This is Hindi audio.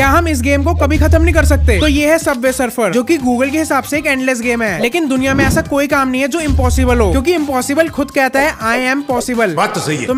क्या हम इस गेम को कभी खत्म नहीं कर सकते? तो ये है सबवे सर्फर, जो कि गूगल के हिसाब से एक एंडलेस गेम है। लेकिन दुनिया में ऐसा कोई काम नहीं है जो इम्पॉसिबल हो, क्योंकि इम्पॉसिबल खुद कहता है आई एम पॉसिबल। बात तो सही है।